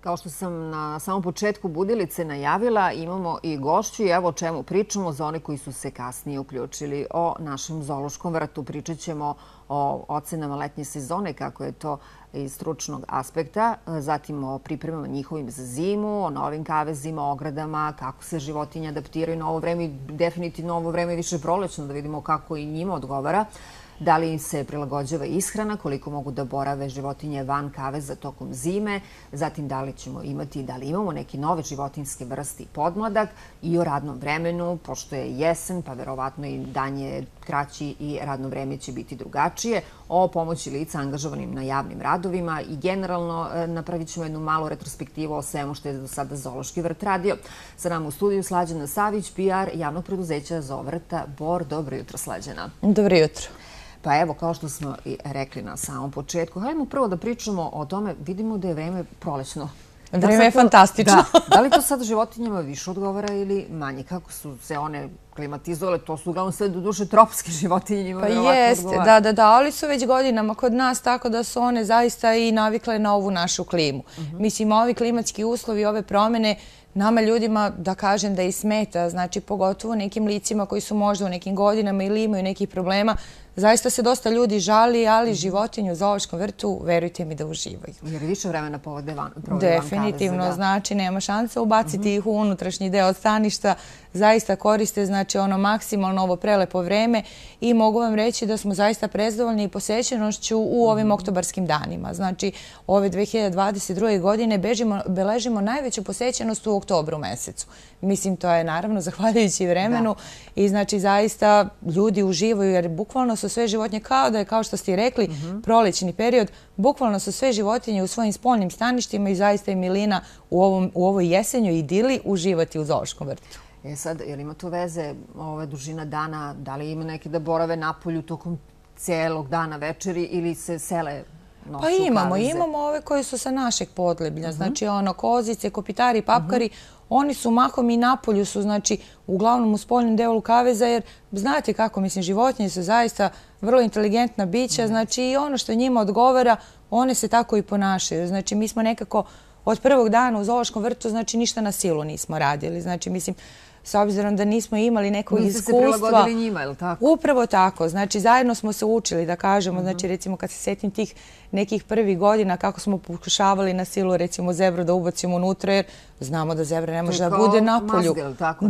Kao što sam na samom početku budilice najavila, imamo i gošću i evo o čemu pričamo za one koji su se kasnije uključili. O našem zoološkom vrtu pričat ćemo o ocenama letnje sezone, kako je to iz stručnog aspekta, zatim o pripremama njihovim za zimu, o novim kavezima, ogradama, kako se životinje adaptiraju na ovo vreme. Definitivno ovo vreme je više prolećno, da vidimo kako i njima odgovara. Da li im se prilagođava ishrana, koliko mogu da borave životinje van kaveza tokom zime, zatim da li ćemo imati, da li imamo neke nove životinjske vrste i podmladak i o radnom vremenu, pošto je jesen, pa verovatno i dan je kraći i radno vreme će biti drugačije, o pomoći lica angažovanim na javnim radovima i generalno napravit ćemo jednu malu retrospektivu o svemu što je do sada Zoološki vrt radio. Sa nama u studiju Slađana Savić, PR javnog preduzeća Zoovrta Bor. Dobro jutro, Slađana. Dobro jutro. Pa evo, kao što smo i rekli na samom početku, hajdemo prvo da pričamo o tome, vidimo da je vreme prolećno. Vreme je fantastično. Da li to sad životinjama više odgovara ili manje? Kako su se one klimatizovale? To su uglavnom sve do duše tropske životinje. Pa jeste, da, ali su već godinama kod nas tako da su one zaista i navikle na ovu našu klimu. Mislim, ovi klimatski uslovi, ove promjene, nama ljudima, da kažem, da i smeta, znači pogotovo nekim licima koji su možda u nekim godinama ili imaju nekih problema, zaista se dosta ljudi žali, ali životinju u zoološkom vrtu, verujte mi da uživaju. Jer više vremena provode van kaveza. Definitivno, znači nema šanse ubaciti ih u unutrašnji deo staništa, zaista koriste znači ono maksimalno ovo prelepo vreme i mogu vam reći da smo zaista prezadovoljni posećenošću u ovim oktobarskim danima. Znači ove 2022. godine beležimo najveću posećenost u oktobru mesecu. Mislim, to je naravno zahvaljujući vremenu i znači zaista ljudi uživaju jer bukvalno su sve životinje kao što ste i rekli, prolećni period, bukvalno su sve životinje u svojim spoljnim staništima i zaista je milina u ovoj jesenjoj idili uživati u zoološkom vrtu. Sad, jer ima to veze, dužina dana, da li ima neki da borave napolju tokom cijelog dana večeri ili se sele noću u kaveze? Imamo ove koji su sa našeg podneblja, znači kozice, kopitari, papkari, oni su mahom i napolju su, znači, uglavnom u spoljnom delu kaveza, jer znate kako, mislim, životinje su zaista vrlo inteligentna bića, znači i ono što njima odgovara, one se tako i ponašaju. Znači, mi smo nekako od prvog dana u zoološkom vrtu, znači, ništa na silu nismo radili. Znači, mislim, s obzirom da nismo imali nekog iskustva. Niste se prilagodili njima, je li tako? Upravo tako. Znači, zajedno smo se učili, da kažemo. Znači, recimo, kad se setim tih nekih prvih godina, kako smo pokušavali na silu, recimo, zebru da ubacimo unutra, jer znamo da zebra ne može da bude napolju. Mazga, je li tako?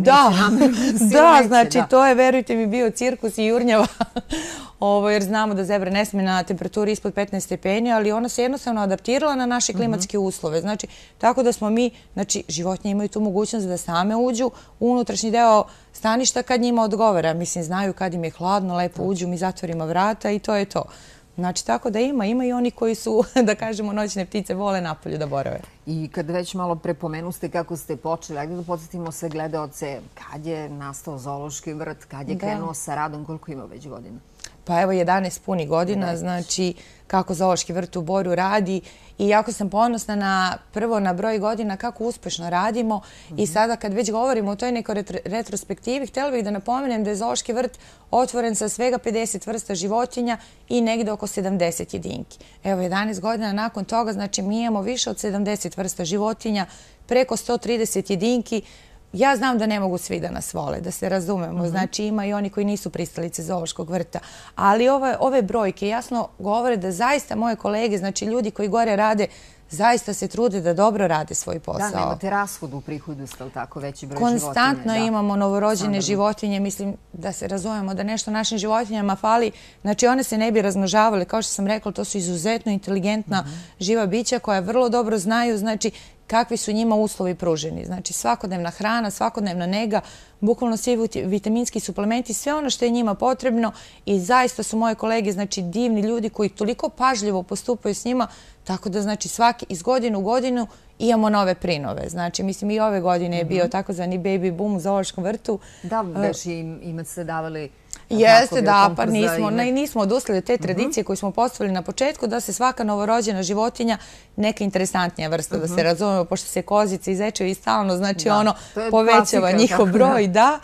Da, znači, to je, verujte mi, bio cirkus i jurnjava. Jer znamo da zebra ne smije na temperaturi ispod 15 stepeni, ali ona se jednostavno adaptirala na naše klimatske uslove. Znači, tako da smo mi, znači, životinje imaju tu mogućnost da same uđu u unutrašnji deo staništa kad njima odgovara. Mislim, znaju kad im je hladno, lepo uđu, mi zatvorimo vrata i to je to. Znači, tako da ima i oni koji su, da kažemo, noćne ptice, vole napolju da borave. I kad već malo prepomenuste kako ste počeli, ajde da podsjetimo sve gledaoce, kad je nastao zoološki vrt, kad je krenuo sa radom, koliko ima već godina? Pa evo 11 punih godina, znači kako zoološki vrt u Boru radi i jako sam ponosna prvo na broj godina kako uspešno radimo i sada kad već govorimo o toj nekoj retrospektivi, htjela bih da napomenem da je zoološki vrt otvoren sa svega 50 vrsta životinja i negde oko 70 jedinki. Evo 11 godina nakon toga, znači mi imamo više od 70 vrsta životinja, preko 130 jedinki. Ja znam da ne mogu svi da nas vole, da se razumemo. Znači ima i oni koji nisu pristalice zoološkog vrta. Ali ove brojke jasno govore da zaista moje kolege, znači ljudi koji gore rade, zaista se trude da dobro rade svoj posao. Da, nemate rashod u prihodu, ste li tako, veći broj životinja? Konstantno imamo novorođene životinje. Mislim da se razumemo da nešto našim životinjama fali. Znači one se ne bi razmnožavale. Kao što sam rekla, to su izuzetno inteligentna živa bića koja vrlo dobro znaju, znači, kakvi su njima uslovi pruženi. Znači, svakodnevna hrana, svakodnevna nega, bukvalno svi vitaminski suplementi, sve ono što je njima potrebno i zaista su moje kolege, znači, divni ljudi koji toliko pažljivo postupaju s njima, tako da, znači, svaki iz godine u godinu imamo nove prinove. Znači, mislim, i ove godine je bio takozvani baby boom u zoološkom vrtu. Da, već im ste davali... Jeste, da, pa nismo odustali od te tradicije koju smo postavili na početku da se svaka novorođena životinja, neka interesantnija vrsta, da se razumemo, pošto se kozice izečaju i stalno, znači ono, povećava njihov broj, da.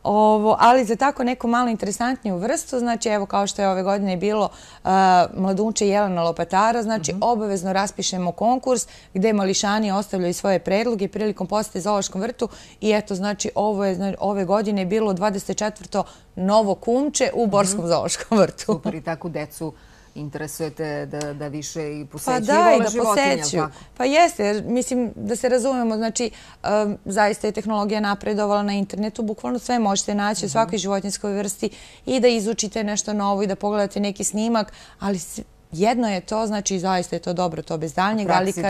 Ali za tako neku malo interesantniju vrstu, znači evo kao što je ove godine bilo mladunče Jelena Lopatara, znači obavezno raspišemo konkurs gde mališani ostavljaju svoje predloge prilikom posete zoološkom vrtu i eto znači ove godine bilo 24. novo kumče u Borskom zoološkom vrtu. Super, i tako decu interesujete da više i posećuju pa i vole životinja. Pa jeste, jer mislim da se razumemo, znači zaista je tehnologija napredovala na internetu, bukvalno sve možete naći u svakoj životinjskoj vrsti i da izučite nešto novo i da pogledate neki snimak, ali jedno je to, znači zaista je to dobro, to bez daljnjeg,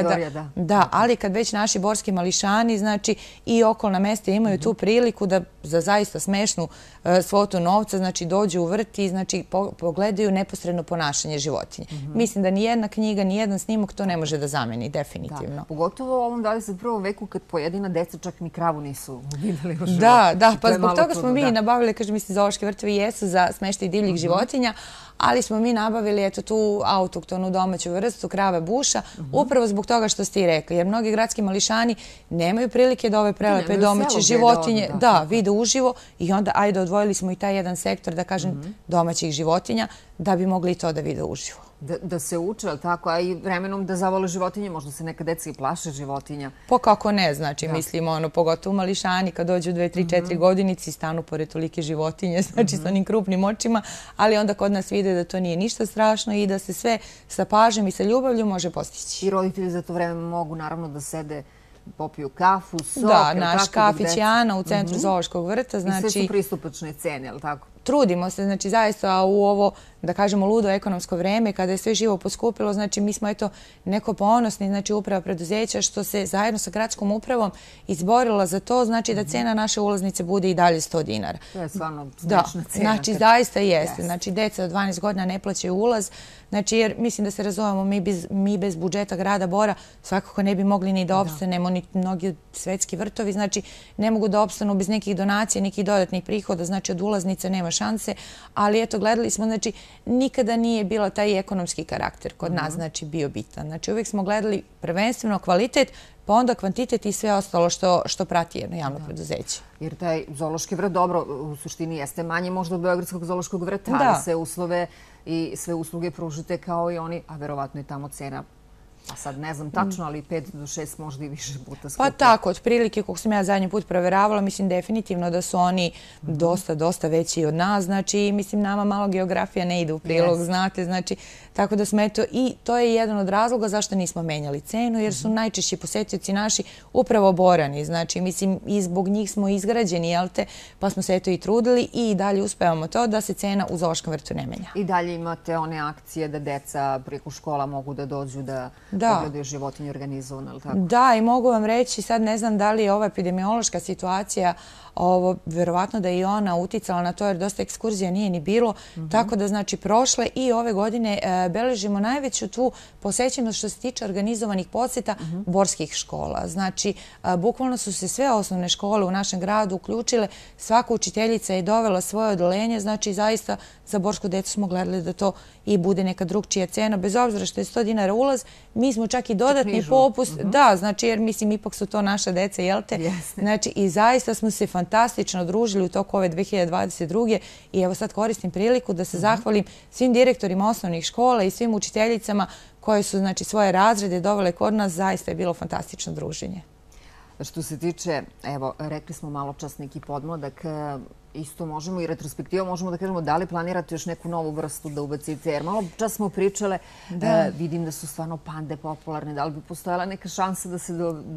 ali kad već naši borski mališani, znači i okolna mesta imaju tu priliku da za zaista smešnu svotu novca, znači dođu u vrt i znači pogledaju neposredno ponašanje životinje. Mislim da nijedna knjiga, nijedan snimak to ne može da zameni, definitivno. Pogotovo u ovom 21. veku kad pojedina deca čak ni kravu nisu videli u životu. Da, pa zbog toga smo mi nabavili, kažem, mislim, zoološki vrtovi jesu za smeštaj divljih životinja, ali smo mi nabavili tu autoktonu domaću vrstu krave buša, upravo zbog toga što ste i rekli, jer mnogi gradski mališani nemaju prilike da ove prelepe domaće životinje vide uživo i onda ajde odvojili smo i taj jedan sektor, da kažem, domaćih životinja, da bi mogli i to da vide uživo. Da se uče, ali tako, a i vremenom da zavole životinje, možda se neka deca i plaše životinja. Pa kako ne, znači, mislim, pogotovo mališani kad dođu 2, 3, 4 godinici stanu pored tolike životinje, znači sa onim krupnim očima, ali onda kod nas vide da to nije ništa strašno i da se sve sa pažnjom i sa ljubavlju može postići. I roditelji za to vreme mogu naravno da sede, popiju kafu, sok. Da, naš kafić Jana u centru zoološkog vrta. I sve su pristupačne cene, je li tako? Trudimo se, znači zaista u ovo, da kažemo, ludo ekonomsko vreme, kada je sve živo poskupilo, znači mi smo eto neko ponosni, znači uprava preduzeća što se zajedno sa gradskom upravom izborila za to, znači da cena naše ulaznice bude i dalje 100 dinara. To je stvarno smešna cena. Znači zaista jeste, znači deca od 12 godina ne plaćaju ulaz, znači jer mislim da se razumemo, mi bez budžeta grada Bora svakako ne bi mogli ni da opstanemo, ni mnogi svetski vrtovi, znači ne mogu da opstanu bez nekih donacija, nekih dodatnih prihoda, znači od ulaznica nema šanse, ali eto gledali smo, znači nikada nije bila taj ekonomski karakter kod nas, znači bio bitan. Znači uvijek smo gledali prvenstveno kvalitet, pa onda kvantitet i sve ostalo što prati jedno javno preduzeće. Jer taj zoološki vrt, dobro, u suštini jeste manje možda od Beogradskog zoološkog vrta, ali se uslove i sve usluge pružite kao i oni, a verovatno je tamo cena, a sad ne znam tačno, ali 5 do 6 možda i više puta skupo. Pa tako, otprilike, kako sam ja zadnji put proveravala, mislim definitivno da su oni dosta veći od nas, znači mislim nama malo geografija ne ide u prilog, znate, znači tako da smo eto i to je jedan od razloga zašto nismo menjali cenu, jer su najčešći posetioci naši upravo Borani, znači mislim i zbog njih smo izgrađeni, jel te, pa smo se eto i trudili i dalje uspevamo to da se cena u zoološkom vrtu ne menja. I dalje imate one akcije da deca preko škola mogu da dođu da pogledaju životinje organizovane, ali tako? Da, i mogu vam reći, sad ne znam da li je ova epidemiološka situacija, verovatno da je i ona uticala na to jer dosta ekskurzija nije ni bilo, tako da znači prošle i ove godine beležimo najveću tu posećenost što se tiče organizovanih posjeta borskih škola. Znači, bukvalno su se sve osnovne škole u našem gradu uključile, svaka učiteljica je dovela svoje odeljenje, znači zaista za borsku decu smo gledali da to i bude neka drugčija cena, bez obzira što je 100 dinara ulaz, mi smo čak i dodatni popust, da, znači jer mislim ipak su to naša deca, jel te? Znači i zaista smo se fantastično družili u toku ove 2022. I evo sad koristim priliku da se zahvalim svim direktorima osnovnih škola i svim učiteljicama koje su znači svoje razrede dovele kod nas, zaista je bilo fantastično druženje. Što se tiče, evo, rekli smo malo čas neki podmladak, isto možemo i retrospektivo možemo da kažemo da li planirate još neku novu vrstu da ubacite, jer malo čas smo pričale, vidim da su stvarno pande popularne, da li bi postojala neka šansa da se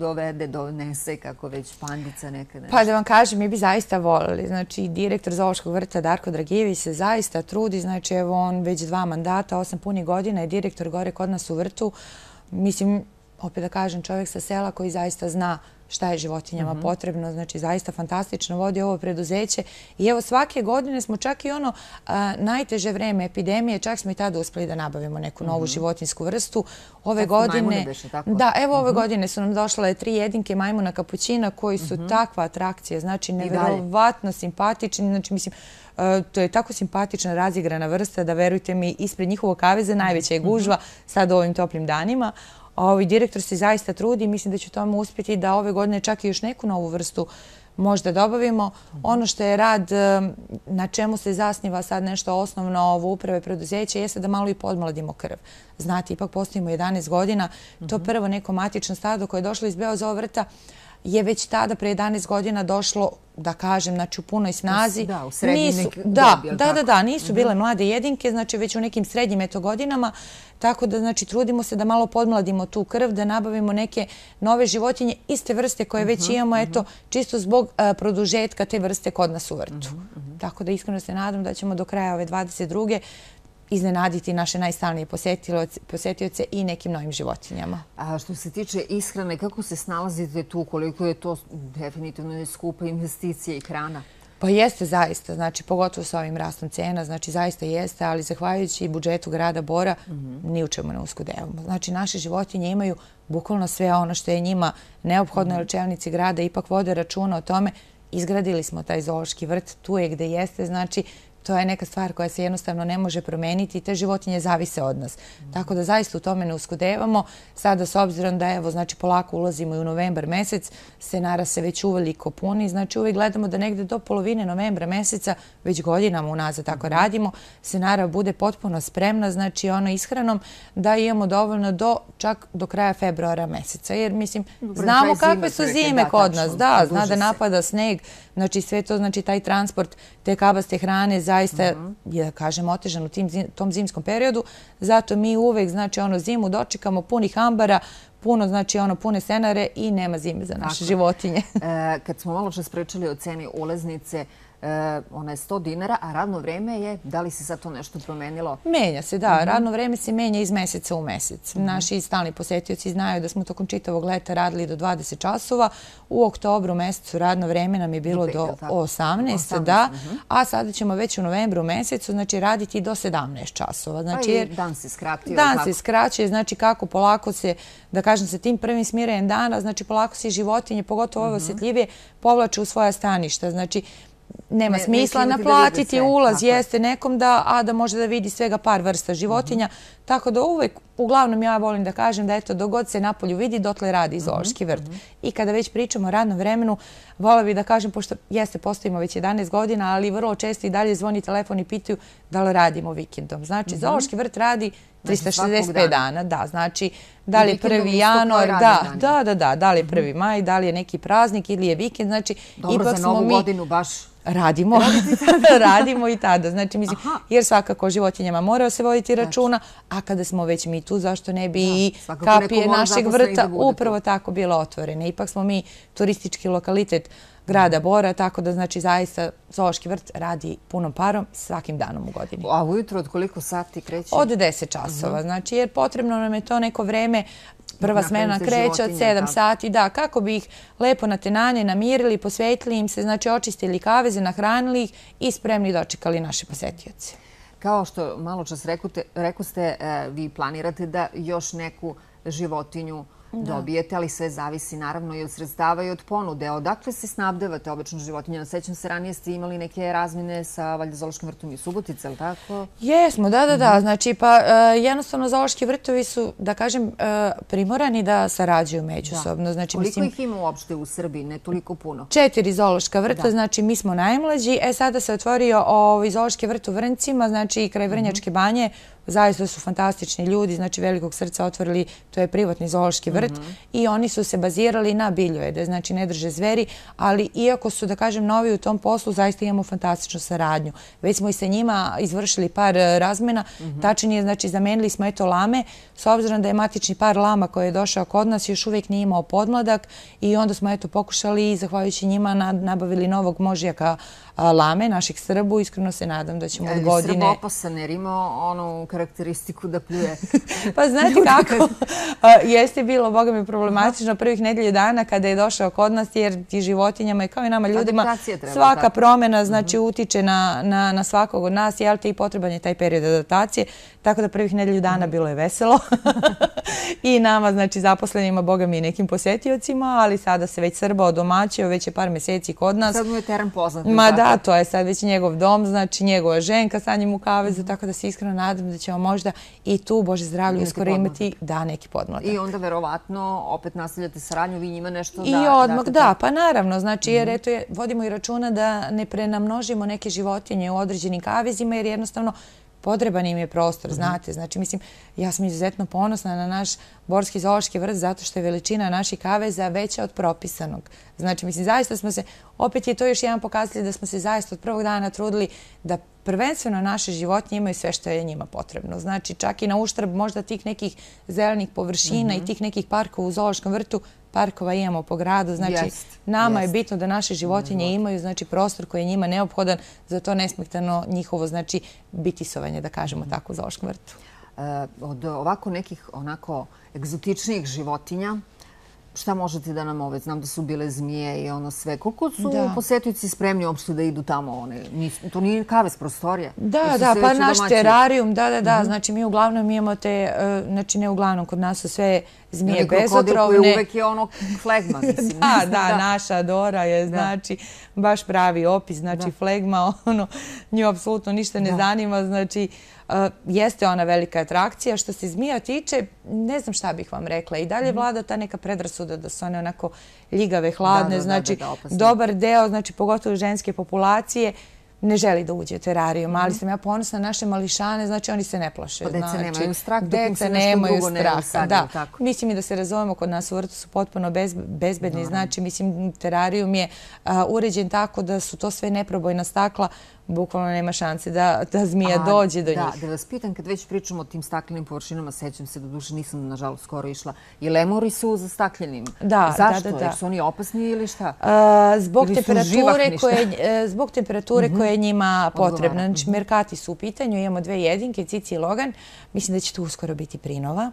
donese kako već pandica neka nešto? Pa da vam kažem, mi bi zaista volili, znači direktor zoološkog vrta Darko Dragijević se zaista trudi, znači evo on već 2 mandata, 8 punih godina je direktor gore kod nas u vrtu, mislim, opet da kažem, čovjek sa sela koji zaista zna šta je životinjama potrebno, znači zaista fantastično vodi ovo preduzeće i evo svake godine smo čak i ono najteže vreme epidemije, čak smo i tada uspeli da nabavimo neku novu životinjsku vrstu. Ove godine, da, evo ove godine su nam došle 3 jedinke majmuna kapućina koji su takva atrakcija, znači neverovatno simpatični, znači mislim to je tako simpatična razigrana vrsta da verujte mi ispred njihovog kaveza najveća je gužva sad u ovim toplim danima. Direktor se zaista trudi i mislim da će tome uspjeti da ove godine čak i još neku novu vrstu možda dobavimo. Ono što je rad, na čemu se zasniva sad nešto osnovno ovo uprave preduzeća, jeste da malo i podmladimo krv. Znate, ipak postojimo 11 godina. To prvo neko matično stado koje je došlo iz Beozova vrta je već tada pre 11 godina došlo, da kažem, znači u punoj snazi. Da, u srednjim dobi. Da, nisu bile mlade jedinke, znači već u nekim srednjim godinama, tako da znači trudimo se da malo podmladimo tu krv, da nabavimo neke nove životinje iste vrste koje već imamo, eto, čisto zbog produžetka te vrste kod nas u vrtu. Tako da iskreno se nadam da ćemo do kraja ove 22. iznenaditi naše najstalnije posetioce i nekim novim životinjama. A što se tiče ishrane, kako se snalazite tu? Koliko je to definitivno skupa investicija i hrana? Pa jeste zaista, znači pogotovo sa ovim rastom cena, znači zaista jeste, ali zahvaljujući budžetu grada Bora ni u čemu ne uskudevamo. Znači naše životinje imaju bukvalno sve ono što je njima neophodno, jer čelnici grada ipak vode računa o tome. Izgradili smo taj zoološki vrt, tu je gde jeste, znači to je neka stvar koja se jednostavno ne može promeniti i te životinje zavise od nas. Tako da zaista u tome ne uskudevamo. Sada s obzirom da evo, znači polako ulazimo i u novembar mesec, scenara se već uveliko puni, znači uvijek gledamo da negde do polovine novembra meseca, već godinama unazad tako radimo, scenara bude potpuno spremna, znači ono ishranom da imamo dovoljno čak do kraja februara meseca. Jer mislim, znamo kakve su zime kod nas. Da, zna da napada sneg, znači sve to, znači taj transport te kabaste hrane zaista je, da kažem, otežan u tom zimskom periodu. Zato mi uvek, znači, zimu dočekamo punih ambara, puno, znači, pune scenare i nema zime za naše životinje. Kad smo malo čas pričali o ceni ulaznice, ona je 100 dinara, a radno vreme je, da li se sad to nešto promenilo? Menja se, da. Radno vreme se menja iz meseca u mesec. Naši stalni posetioci znaju da smo tokom čitavog leta radili do 20 časova. U oktobru mesecu radno vreme nam je bilo do 18, da. A sada ćemo već u novembru mesecu, znači, raditi do 17 časova. Pa i dan se skratio. Dan se skraćuje, znači kako polako se, da kažem, sa tim prvim smirajem dana, znači polako se životinje, pogotovo ove osjetljivije, povlače u svoja staništa. Znači, nema smisla naplatiti ulaz, jeste nekom da može da vidi svega par vrsta životinja. Tako da uvek, uglavnom ja volim da kažem da eto, dogod se napolju vidi, dotle radi zoološki vrt. I kada već pričamo o radnom vremenu, vola bih da kažem, pošto jeste, postojimo već 11 godina, ali vrlo često i dalje zvoni telefon i pitaju da li radimo vikendom. Znači, zoološki vrt radi 365 dana, da, znači, da li je 1. januar, da li je 1. maj, da li je neki praznik ili je vikend, znači, dobro, za novu godinu baš radimo i tada. Znači, mislim, jer svakako životinjama mora se voditi računa, a kada smo već mi tu, zašto ne bi i kapije našeg vrta upravo tako bile otvorene. Ipak smo mi turistički lokalitet grada Bora, tako da, znači, zaista zoološki vrt radi punom parom svakim danom u godini. A ujutro od koliko sati kreće? Od 10 časova, znači, jer potrebno nam je to neko vreme. Prva smena kreće od 7 sati, da, kako bi ih lepo natenane, namirili, posvetili im se, znači očistili kaveze, nahranili ih i spremni dočekali naše posetioce. Kao što malo čas rekoste, vi planirate da još neku životinju dobijete, ali sve zavisi naravno i od sredstava i od ponude. Odakle se snabdevate obično životinjama? Sećam se, ranije ste imali neke razmine sa valjda zoološkim vrtom i Subotica, ili tako? Jesmo, da. Znači, pa jednostavno zoološki vrtovi su, da kažem, primorani da sarađuju međusobno. Koliko ih ima uopšte u Srbiji? Ne toliko puno. 4 zoološka vrta, znači mi smo najmlađi. Sada se otvorio zoološki vrt u Vrncima, znači kraj Vrnjačke banje. Zaista su fantastični ljudi, znači velikog srca otvorili, to je privatni zoološki vrt i oni su se bazirali na biljojede, znači ne drže zveri, ali iako su, da kažem, novi u tom poslu, zaista imamo fantastičnu saradnju. Već smo i sa njima izvršili par razmena, tačnije, znači zamenili smo eto lame, s obzirom da je matični par lama koji je došao kod nas još uvijek nije imao podmladak i onda smo eto pokušali i zahvaljujući njima nabavili novog možjaka lame, naših Srbu. Iskreno se nadam da ćemo od godine... Srb opasan jer ima onu karakteristiku da pljuje. Pa znate kako, jeste bilo, boga mi, problematično prvih nedelju dana kada je došao kod nas, jer ti životinjama i kao i nama ljudima svaka promjena znači utiče na svakog od nas, jel te, i potreban je taj period adaptacije, tako da prvih nedelju dana bilo je veselo i nama, znači zaposlenima, boga mi, nekim posetiocima, ali sada se već Srba odomaćio, već je par meseci kod nas. Sad mu je teren poznat. Ma da, to je sad već njegov dom, znači njegova ženka sa njim u kavezu, tako da se iskreno nadam da će ćemo možda i tu, Bože zdravlje, uskoro imati neki podmladak. I onda verovatno opet nastavljate saradnju, vi njima nešto da... I odmah, da, pa naravno, znači jer eto vodimo i računa da ne prenamnožimo neke životinje u određenim kavezima jer jednostavno potreban im je prostor, znate. Znači, mislim, ja sam izuzetno ponosna na naš Borski zoološki vrt zato što je veličina naših kaveza veća od propisanog. Znači, mislim, zaista smo se, opet je to još jedan pokazatelj da smo se zaista od prvog dana trudili da prvenstveno naše životinje imaju sve što je njima potrebno. Znači, čak i na uštrb možda tih nekih zelenih površina i tih nekih parkova u zoološkom vrtu, parkova imamo po gradu, znači nama je bitno da naše životinje imaju znači prostor koji je njima neophodan za to nesmetano njihovo znači bitisovanje, da kažemo tako, u zoološkom vrtu. Od ovako nekih onako egzotičnijih životinja, šta možete da nam znam da su bile zmije i ono sve. Koliko su posetioci spremni uopšte da idu tamo? To nije kavez, prostorija? Da, pa naš terarijum, da. Znači mi uglavnom imamo te, znači ne uglavnom, kod nas su sve zmije bezotrovne. Krokodil koji uvek je ono flegma, mislim. Da, naša Dora je, znači, baš pravi opis, znači flegma, ono, nju apsolutno ništa ne zanima, znači, jeste ona velika atrakcija. Što se zmija tiče, ne znam šta bih vam rekla. I dalje vlada ta neka predrasuda da su one onako ljigave, hladne. Znači, dobar deo, znači pogotovo ženske populacije, ne želi da uđe u terarijum, ali sam ja ponosna na naše mališane, znači oni se ne plaše. Pa deca nemaju strah, deca nemaju straha, da. Mislim i da se razumemo, kod nas u vrtu su potpuno bezbedni, znači mislim terarijum je uređen tako da su to sve neprobojna stakla, bukvalno nema šanse da zmija dođe do njih. Da vas pitam, kad već pričamo o tim staklenim površinama, sećam se, do duše nisam nažalost skoro išla, i lemuri su za staklenim. Zašto? Jer su oni opasni ili šta? Zbog temperature koja je njima potrebna. Znači, merkati su u pitanju, imamo 2 jedinke, Cici i Logan. Mislim da će tu uskoro biti prinova.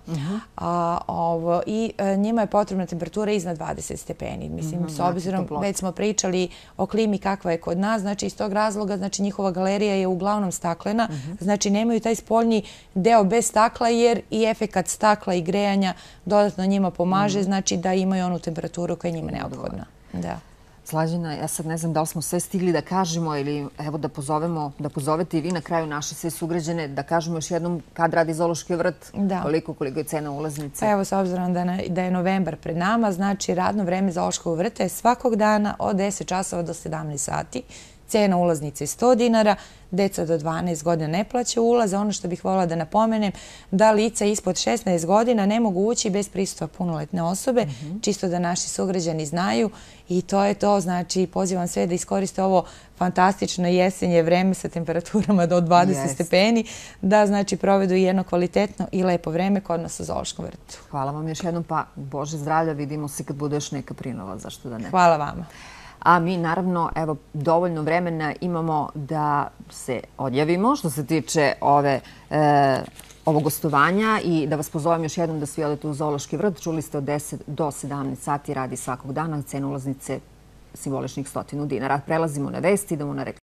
I njima je potrebna temperatura iznad 20 stepeni. Mislim, s obzirom, već smo pričali o klimi kakva je kod nas, znači iz tog razloga, znači njihova galerija je uglavnom staklena, znači nemaju taj spoljni deo bez stakla jer i efekat stakla i grejanja dodatno njima pomaže, znači da imaju onu temperaturu koja je njima neophodna. Slađana, ja sad ne znam da li smo sve stigli da kažemo ili evo da pozovete i vi na kraju naše sve sugrađane, da kažemo još jednom kad radi zoološki vrt, koliko je cena ulaznice. Evo, s obzirom da je novembar pred nama, znači radno vreme zoološkog vrta je svakog dana od 10 časova do 17 sati. Cena ulaznice je 100 dinara, deca do 12 godina ne plaća ulaz. Ono što bih voljela da napomenem, da lica ispod 16 godina ne mogu ući bez prisustva punoletne osobe, čisto da naši sugrađani znaju i to je to. Znači, pozivam sve da iskoriste ovo fantastično jesenje vreme sa temperaturama do 20 stepeni, da znači provedu jedno kvalitetno i lepo vreme kod nas u zoološkom vrtu. Hvala vam još jednom, pa Bože zdravlja, vidimo se kad bude još neka prinova, zašto da ne. Hvala vama. A mi, naravno, evo, dovoljno vremena imamo da se odjavimo što se tiče ovog gostovanja i da vas pozovem još jednom da svi odete u zoološki vrt. Čuli ste od 10 do 17 sati radi svakog dana, cena ulaznice simboličnih 100 dinara. Prelazimo na vesti, idemo na reklamu.